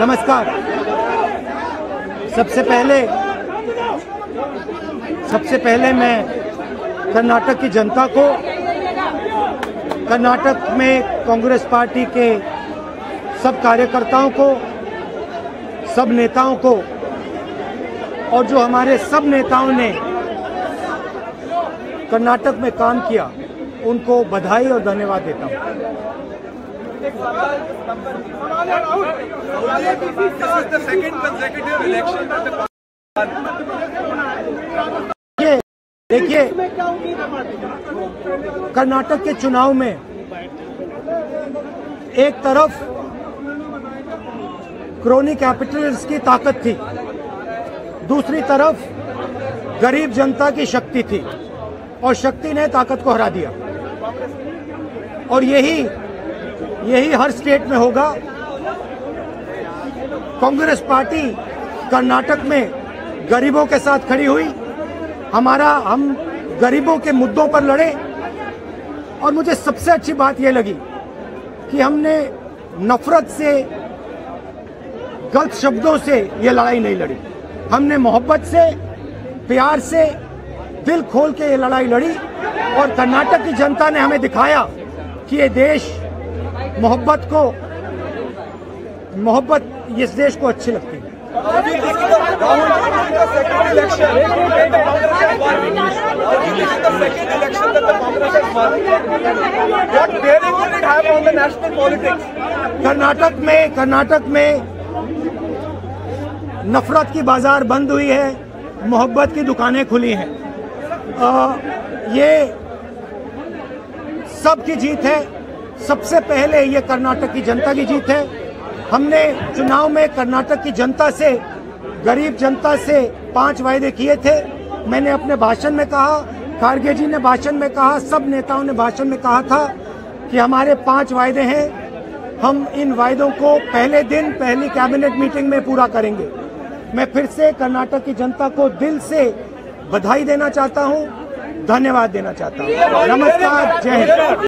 नमस्कार। सबसे पहले मैं कर्नाटक की जनता को, कर्नाटक में कांग्रेस पार्टी के सब कार्यकर्ताओं को, सब नेताओं को और जो हमारे सब नेताओं ने कर्नाटक में काम किया उनको बधाई और धन्यवाद देता हूं। देखिए, कर्नाटक के चुनाव में एक तरफ क्रोनी कैपिटलिस्ट की ताकत थी, दूसरी तरफ गरीब जनता की शक्ति थी और शक्ति ने ताकत को हरा दिया। और यही हर स्टेट में होगा। कांग्रेस पार्टी कर्नाटक में गरीबों के साथ खड़ी हुई, हम गरीबों के मुद्दों पर लड़े। और मुझे सबसे अच्छी बात यह लगी कि हमने नफरत से, गलत शब्दों से ये लड़ाई नहीं लड़ी। हमने मोहब्बत से, प्यार से, दिल खोल के ये लड़ाई लड़ी और कर्नाटक की जनता ने हमें दिखाया कि ये देश मोहब्बत इस देश को अच्छी लगती है। कर्नाटक में नफरत की बाजार बंद हुई है, मोहब्बत की दुकानें खुली हैं। ये सबकी जीत है। सबसे पहले ये कर्नाटक की जनता की जीत है। हमने चुनाव में कर्नाटक की जनता से, गरीब जनता से 5 वायदे किए थे। मैंने अपने भाषण में कहा, खारगे जी ने भाषण में कहा, सब नेताओं ने भाषण में कहा था कि हमारे 5 वायदे हैं। हम इन वायदों को पहले दिन पहली कैबिनेट मीटिंग में पूरा करेंगे। मैं फिर से कर्नाटक की जनता को दिल से बधाई देना चाहता हूं, धन्यवाद देना चाहता हूं। नमस्कार, जय हिंद।